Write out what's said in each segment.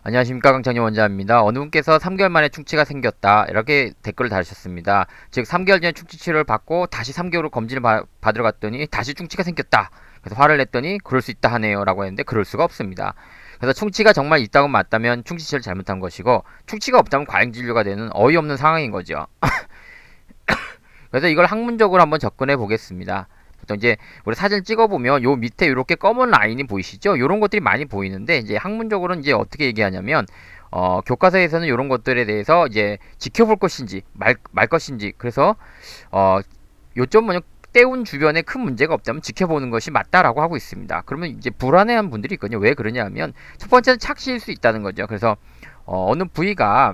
안녕하십니까, 강창희 원장입니다. 어느 분께서 3개월 만에 충치가 생겼다 이렇게 댓글을 달으셨습니다. 즉 3개월 전에 충치 치료를 받고 다시 3개월 후 검진을 받으러 갔더니 다시 충치가 생겼다. 그래서 화를 냈더니 그럴 수 있다 하네요 라고 했는데 그럴 수가 없습니다. 그래서 충치가 정말 있다고 맞다면 충치 치료를 잘못한 것이고, 충치가 없다면 과잉진료가 되는 어이없는 상황인 거죠. 그래서 이걸 학문적으로 한번 접근해 보겠습니다. 보통 이제 우리 사진 찍어보면 요 밑에 이렇게 검은 라인이 보이시죠? 요런 것들이 많이 보이는데, 이제 학문적으로는 이제 어떻게 얘기하냐면, 교과서에서는 이런 것들에 대해서 이제 지켜볼 것인지 말 것인지, 그래서 요점 뭐냐, 떼운 주변에 큰 문제가 없다면 지켜보는 것이 맞다라고 하고 있습니다. 그러면 이제 불안해한 분들이 있거든요. 왜 그러냐면, 첫 번째는 착시일 수 있다는 거죠. 그래서 어느 부위가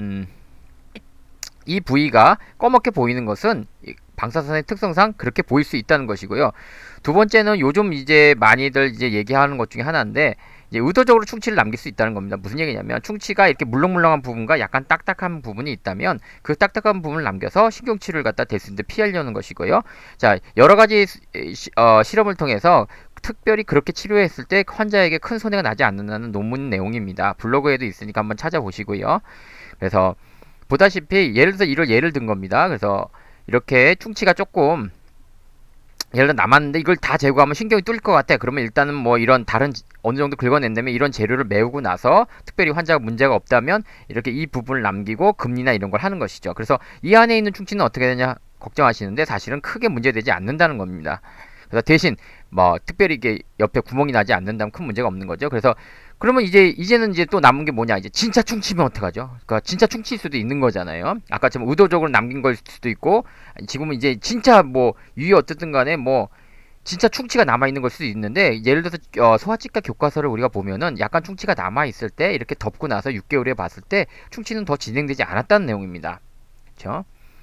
이 부위가 검게 보이는 것은 방사선의 특성상 그렇게 보일 수 있다는 것이고요. 두 번째는 요즘 이제 많이들 이제 얘기하는 것 중에 하나인데, 이제 의도적으로 충치를 남길 수 있다는 겁니다. 무슨 얘기냐면, 충치가 이렇게 물렁물렁한 부분과 약간 딱딱한 부분이 있다면 그 딱딱한 부분을 남겨서 신경치료를 갖다 댈 수 있는데 피하려는 것이고요. 자, 여러 가지 실험을 통해서 특별히 그렇게 치료했을 때 환자에게 큰 손해가 나지 않는다는 논문 내용입니다. 블로그에도 있으니까 한번 찾아보시고요. 그래서 보다시피 예를 들어서 이걸 예를 든 겁니다. 그래서 이렇게 충치가 조금 예를 들어 남았는데 이걸 다 제거하면 신경이 뚫릴 것 같아. 그러면 일단은 뭐 이런 다른 어느 정도 긁어낸 다음에 이런 재료를 메우고 나서 특별히 환자가 문제가 없다면 이렇게 이 부분을 남기고 금리나 이런 걸 하는 것이죠. 그래서 이 안에 있는 충치는 어떻게 되냐 걱정하시는데, 사실은 크게 문제되지 않는다는 겁니다. 그래서 대신 뭐 특별히 이게 옆에 구멍이 나지 않는다면 큰 문제가 없는 거죠. 그래서 그러면 이제는 이제 또 남은 게 뭐냐, 이제 진짜 충치면 어떡하죠? 그러니까 진짜 충치일 수도 있는 거잖아요. 아까처럼 의도적으로 남긴 걸 수도 있고, 지금은 이제 진짜 뭐 유의 어쨌든 간에 뭐 진짜 충치가 남아 있는 걸 수도 있는데, 예를 들어서 소아치과 교과서를 우리가 보면은 약간 충치가 남아 있을 때 이렇게 덮고 나서 6개월에 봤을 때 충치는 더 진행되지 않았다는 내용입니다. 그렇죠?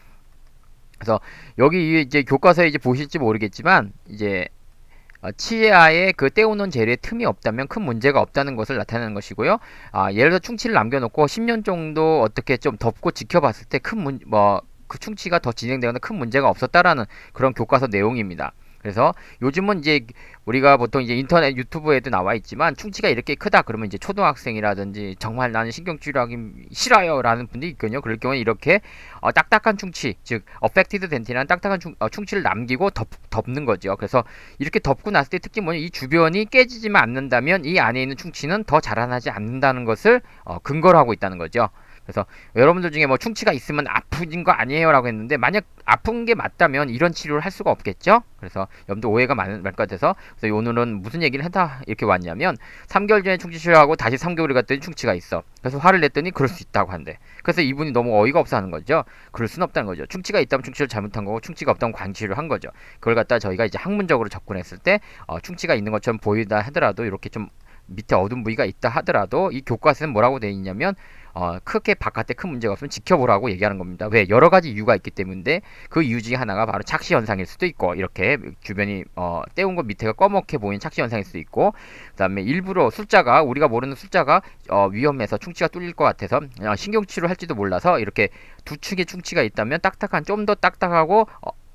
그래서 여기 이제 교과서에 이제 보실지 모르겠지만, 이제 치아에 그 떼우는 재료에 틈이 없다면 큰 문제가 없다는 것을 나타내는 것이고요. 예를 들어 충치를 남겨놓고 10년 정도 어떻게 좀 덮고 지켜봤을 때 그 충치가 더 진행되거나 큰 문제가 없었다라는 그런 교과서 내용입니다. 그래서 요즘은 이제 우리가 보통 이제 인터넷 유튜브에도 나와 있지만, 충치가 이렇게 크다 그러면 이제 초등학생이라든지 정말 나는 신경치료하기 싫어요 라는 분들이 있거든요. 그럴 경우에 이렇게 딱딱한 충치, 즉 affected dent이라는 딱딱한 충치를 남기고 덮는 거죠. 그래서 이렇게 덮고 났을 때 특징이 뭐냐, 이 주변이 깨지지만 않는다면 이 안에 있는 충치는 더 자라나지 않는다는 것을 근거로 하고 있다는 거죠. 그래서 여러분들 중에 뭐 충치가 있으면 아픈 거 아니에요 라고 했는데, 만약 아픈 게 맞다면 이런 치료를 할 수가 없겠죠. 그래서 여러분들 오해가 많을 것 같아서, 그래서 오늘은 무슨 얘기를 했다 이렇게 왔냐면, 3개월 전에 충치 치료하고 다시 3개월이 갔더니 충치가 있어. 그래서 화를 냈더니 그럴 수 있다고 한대. 그래서 이분이 너무 어이가 없어 하는 거죠. 그럴 수는 없다는 거죠. 충치가 있다면 충치를 잘못한 거고, 충치가 없다면 관치를 한 거죠. 그걸 갖다 저희가 이제 학문적으로 접근했을 때 충치가 있는 것처럼 보이다 하더라도, 이렇게 좀 밑에 어두운 부위가 있다 하더라도 이 교과서는 뭐라고 되어 있냐면, 크게 바깥에 큰 문제가 없으면 지켜보라고 얘기하는 겁니다. 왜? 여러 가지 이유가 있기 때문에, 그 이유 중에 하나가 바로 착시 현상일 수도 있고, 이렇게 주변이 떼운 것 밑에가 검게 보이는 착시 현상일 수도 있고, 그 다음에 일부러 숫자가, 우리가 모르는 숫자가 위험해서 충치가 뚫릴 것 같아서 신경치료를 할지도 몰라서 이렇게 두 축의 충치가 있다면 딱딱한, 좀 더 딱딱하고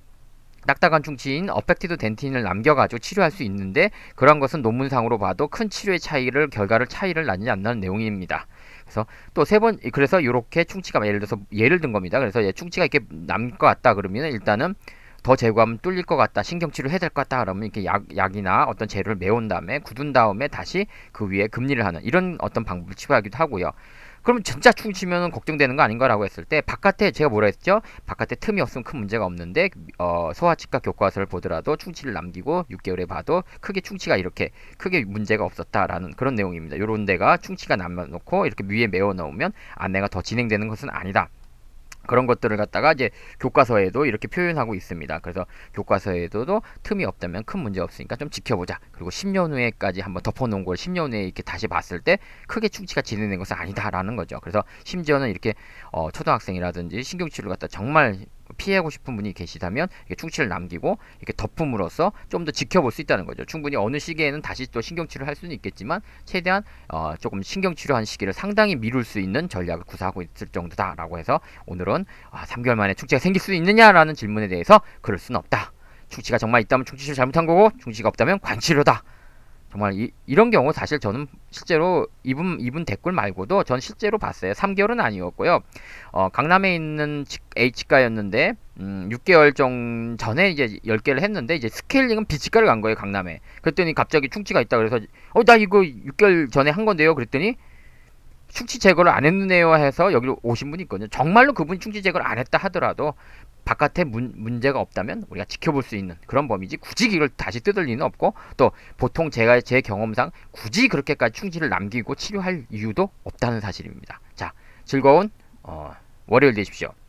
딱딱한 충치인 어펙티드 덴틴을 남겨가지고 치료할 수 있는데, 그런 것은 논문상으로 봐도 큰 치료의 결과를 차이를 나지 않는 내용입니다. 그래서 또 그래서 이렇게 충치가 예를 들어서 예를 든 겁니다. 그래서 충치가 이렇게 남을 것 같다 그러면 일단은 더 제거하면 뚫릴 것 같다, 신경치료 해야 될 것 같다 그러면 이렇게 약이나 어떤 재료를 메운 다음에 굳은 다음에 다시 그 위에 금리를 하는 이런 어떤 방법을 치료하기도 하고요. 그럼 진짜 충치면 걱정되는 거 아닌가라고 했을 때, 바깥에 제가 뭐라 했죠? 바깥에 틈이 없으면 큰 문제가 없는데, 소아치과 교과서를 보더라도 충치를 남기고 6개월에 봐도 크게 충치가 이렇게 크게 문제가 없었다라는 그런 내용입니다. 요런 데가 충치가 남아놓고 이렇게 위에 메워 놓으면 안내가 더 진행되는 것은 아니다. 그런 것들을 갖다가 이제 교과서에도 이렇게 표현하고 있습니다. 그래서 교과서에도 틈이 없다면 큰 문제 없으니까 좀 지켜보자. 그리고 10년 후에까지 한번 덮어놓은 걸 10년 후에 이렇게 다시 봤을 때 크게 충치가 진행된 것은 아니다라는 거죠. 그래서 심지어는 이렇게 초등학생이라든지 신경치료를 갖다 정말 피하고 싶은 분이 계시다면 이렇게 충치를 남기고 이렇게 덮음으로써 좀 더 지켜볼 수 있다는 거죠. 충분히 어느 시기에는 다시 또 신경치료를 할 수는 있겠지만, 최대한 조금 신경치료한 시기를 상당히 미룰 수 있는 전략을 구사하고 있을 정도다라고 해서, 오늘은 3개월 만에 충치가 생길 수 있느냐라는 질문에 대해서 그럴 수는 없다. 충치가 정말 있다면 충치를 잘못한 거고, 충치가 없다면 관치료다. 정말 이런 경우 사실 저는 실제로 이분 댓글 말고도 전 실제로 봤어요. 3개월은 아니었고요. 강남에 있는 H가였는데 6개월 전에 이제 10개를 했는데 이제 스케일링은 B치과를 간 거예요. 강남에. 그랬더니 갑자기 충치가 있다 그래서 나 이거 6개월 전에 한 건데요. 그랬더니 충치 제거를 안 했네요 해서 여기로 오신 분이 있거든요. 정말로 그분이 충치 제거를 안 했다 하더라도 바깥에 문제가 없다면 우리가 지켜볼 수 있는 그런 범위지, 굳이 이걸 다시 뜯을 리는 없고, 또 보통 제 경험상 굳이 그렇게까지 충치를 남기고 치료할 이유도 없다는 사실입니다. 자, 즐거운 월요일 되십시오.